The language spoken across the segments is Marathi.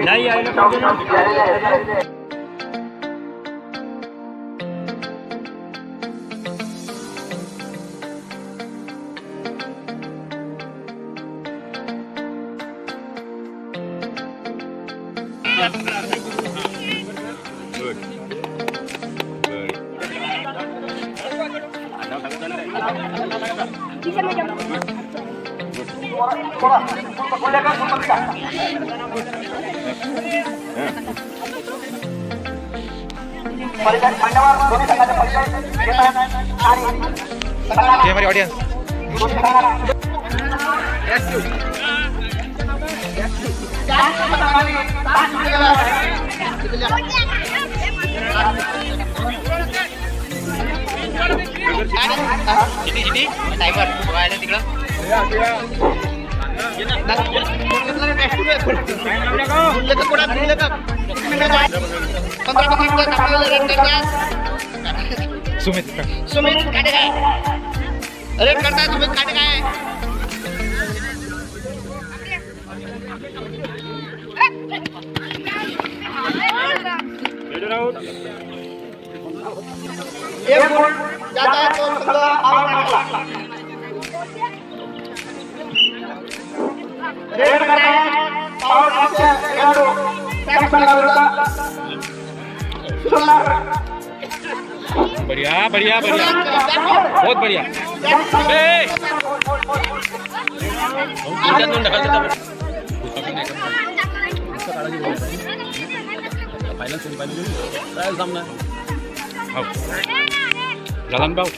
नहीं आएगा हमारी audience Sini timer bagaimana tiga? Sumit काटेगा अरे करता है सुमित काटेगा है एक बॉल जाता है तो रेड करना है पावर से खेलो टैक्स लगा दूंगा बढ़िया बढ़िया बढ़िया बहुत बढ़िया jalan bau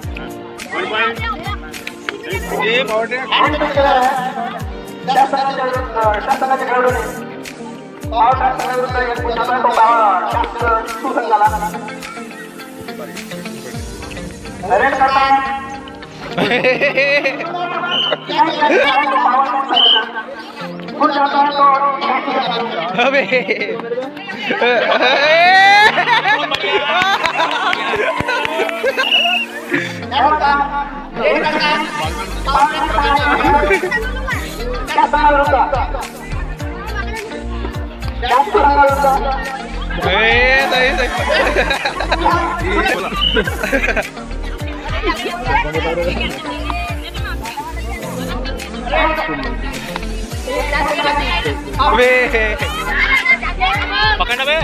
Makan apa?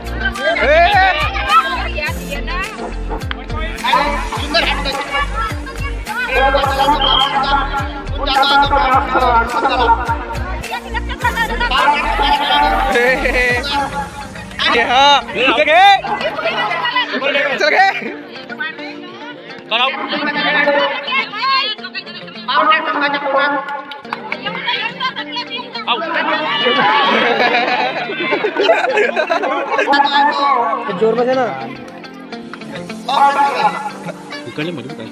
जोर बजे ना bukannya maju bukan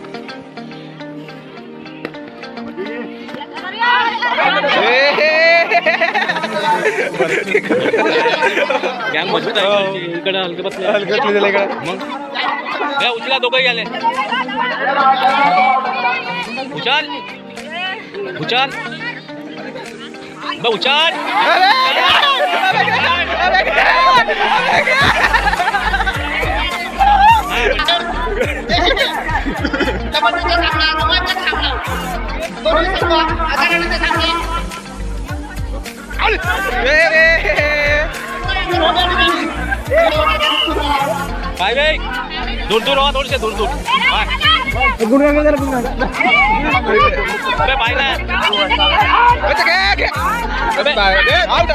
yang maju tadi इकडे हलके बसले का मग या उचला दोघं गेले उचल उचल बा उचल भाई भाई दूर दूर हो थोड़ी से दूर दूर गुड़िया के तरफ अबे भाई ना अबे out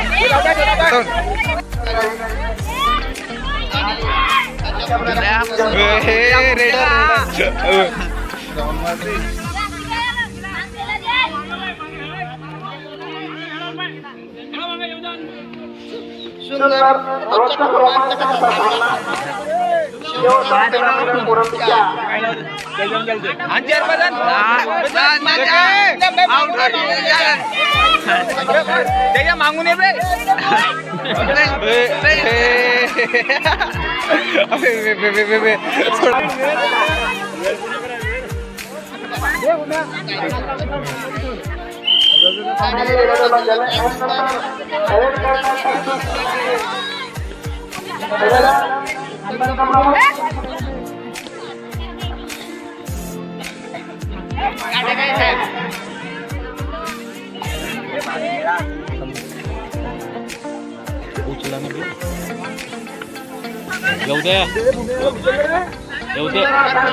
Anjir badan. Dia bangun ya, Bre. उचला ना येऊ दे येऊ दे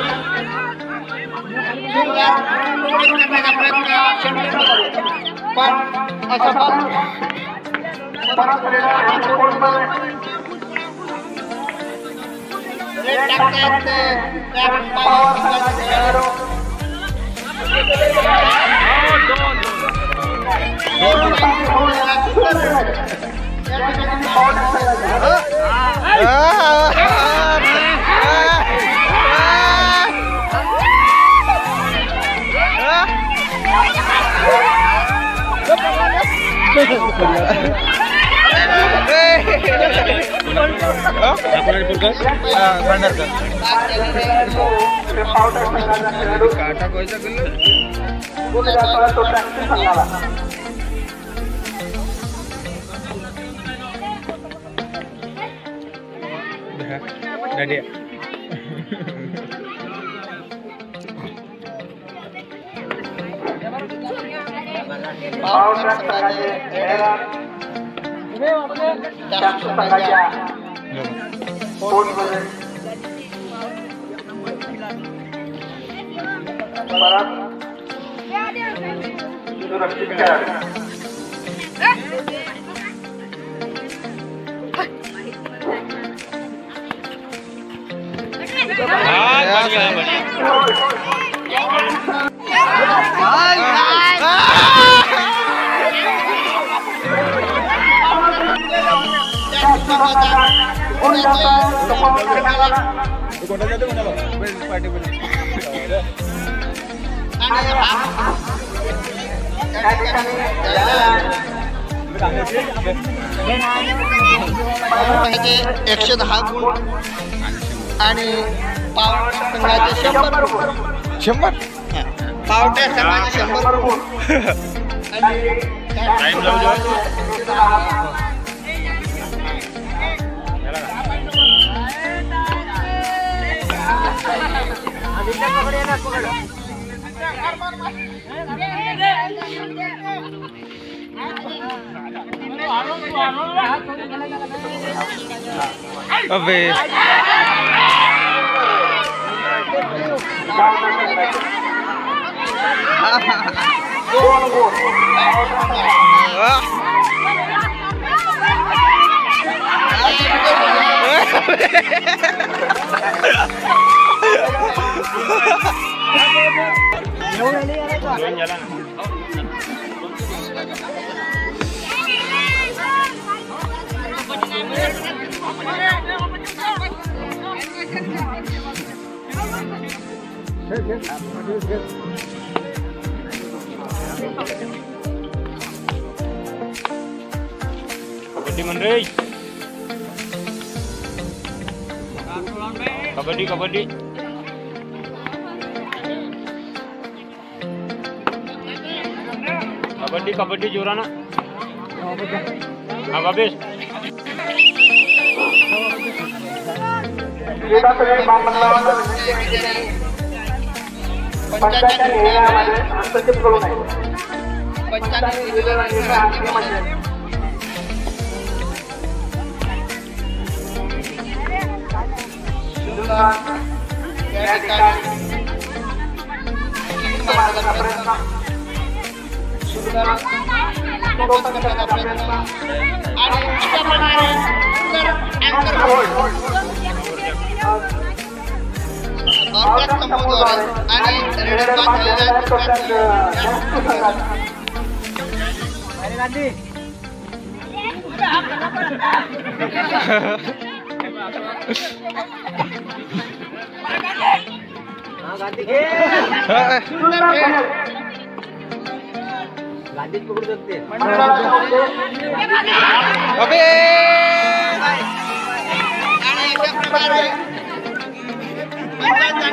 एकशे 10 गुण आणि पावटा संघाचे 100 गुण 100 पावटा संघाचे 100 गुण आणि टाइम लावू अबे कबड्डी मंडळी कबड्डी कबड्डी कबड्डी कबड्डी जोराना हा बाबेश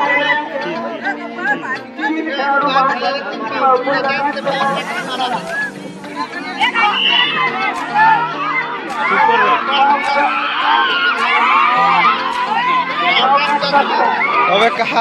अबे अबे कहा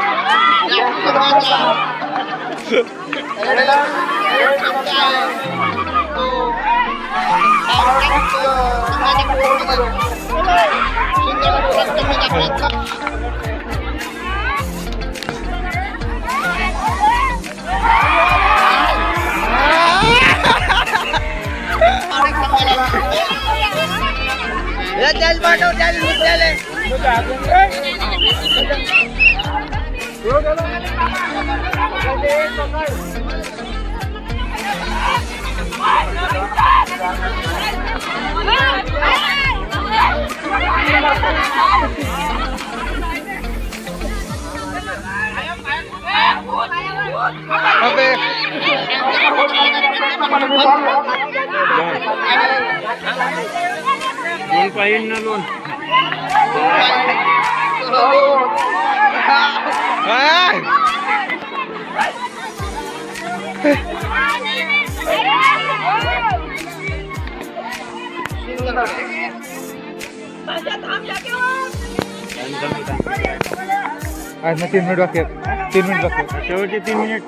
जाल पाठव जाल मुद्द्याले अबे लोन पाहिजे ना लोन आज मैं 3 मिनट बाकी है 3 मिनट बाकी है शेवटचे 3 मिनिट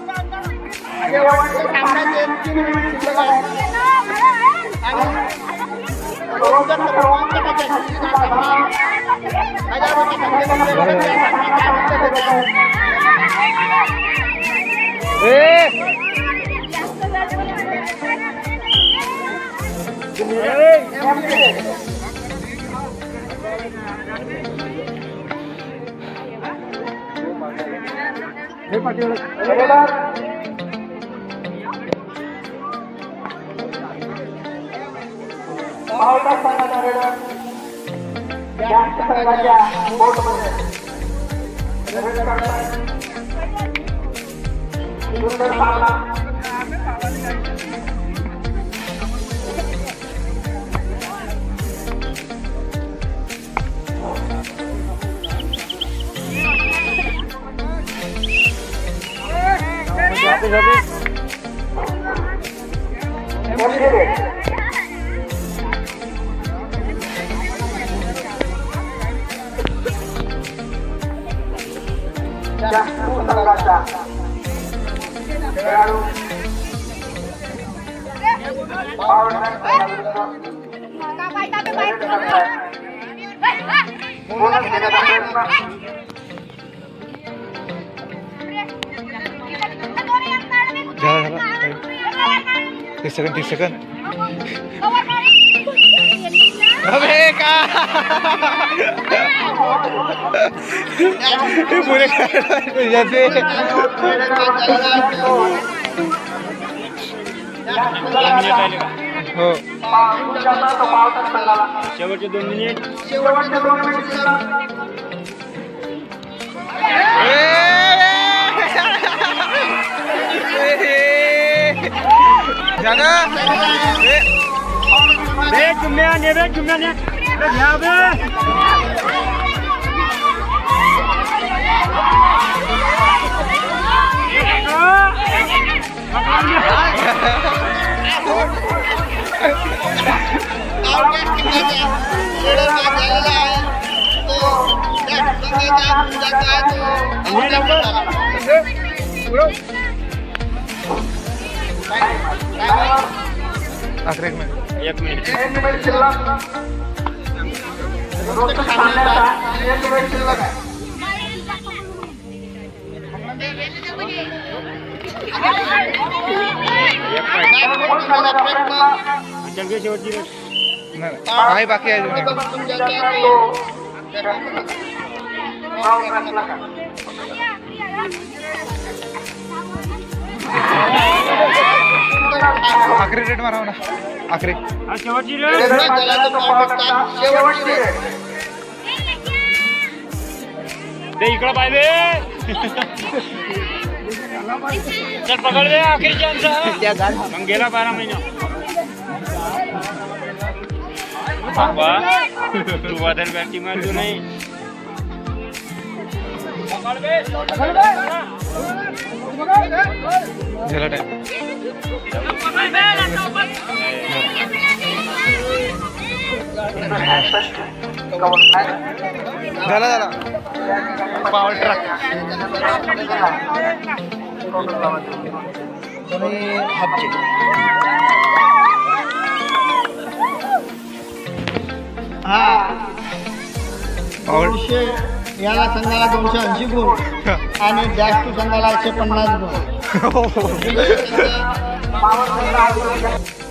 तीस सेकंड अबे का पूरे जैसे हो शेवटचे 2 मिनिट जाना बे जुम्म्याने घ्या बे आखिर में 1 मिनिट शेवटची आहे बाकी आहे आखरी रेट माराव ना आखरी शेवटची ते इकडं पाहिजे चल पकड दे आखरी चान्स मग गेला 12 महिना तू वादन बॅटिंग मारतो नाही झाला टाइम झाला झाला पॉवर ट्रक हापचे हा पॉवर 200 याला संघाला 280 गुण आणि डॅश टू संघाला 150 गुण.